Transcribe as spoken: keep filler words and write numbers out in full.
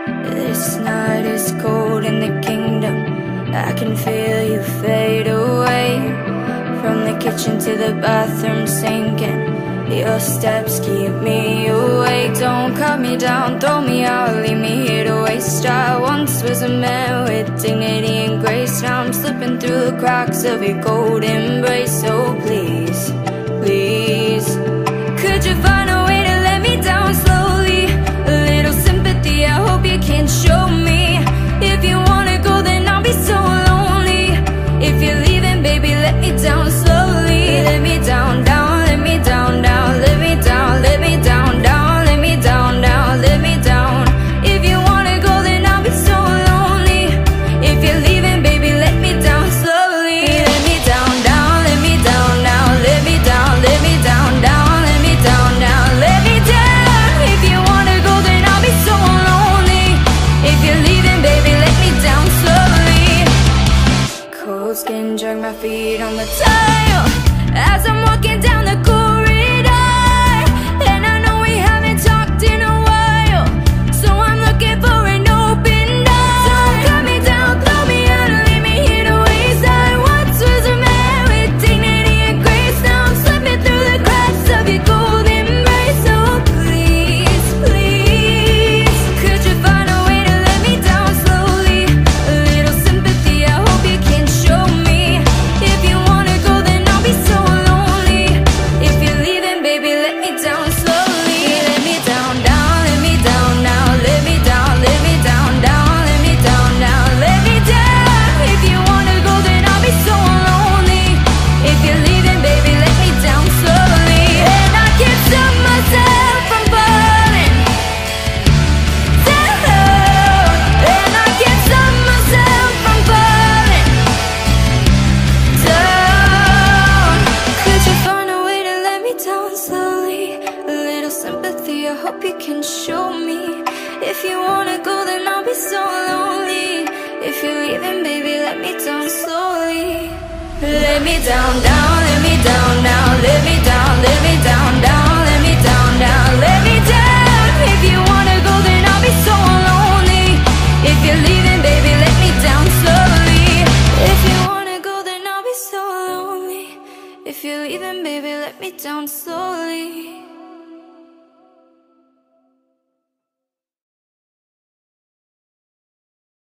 This night is cold in the kingdom. I can feel you fade away. From the kitchen to the bathroom sinking, your steps keep me awake. Don't cut me down, throw me out, leave me here to waste. I once was a man with dignity and grace. Now I'm slipping through the cracks of your cold embrace. So please, please, could you find a way to let me down slowly? A little sympathy, I hope you can show me. If you wanna go, then I'll be so lonely. If you're leaving, baby, let me down slowly. Let me down, down, let me down, down. Let me down, let me down, down. Let me down, down, let me down. If you wanna go, then I'll be so lonely. If you're leaving, baby, let me down slowly. Let me down, down, let me down, down. Let me down, let me down, down. Let me down, down, let me down. If you wanna go, then I'll be so lonely. If you're leaving, baby, let me down slowly. Cold skin, drag my feet on the tile as I'm walking down the corridor. And I know we haven't talked in a while, so I'm looking for an open door. Don't cut me down, throw me out, and leave me here to waste. I once was a man with dignity and grace. Now I'm slipping through the cracks of your cold embrace. So please, please, could you find a way to let me down slowly? A little sympathy, I hope you can show me. If you wanna go, then I'll be so lonely. If you're leaving, baby, let me down slowly. Let me down, down, let me down now. Let me down, let me down, down. Let me down now, let me down. If you wanna go, then I'll be so lonely. If you're leaving, baby, let me down slowly. And I can't stop myself from falling down. And I can't stop myself from falling down. Could you find a way to let me down slowly? A little sympathy, I hope you can show me. If you wanna go, then I'll be so lonely. If you're leaving, baby, let me down slowly. Let me down, down, let me down now. Let me down, let me down, down.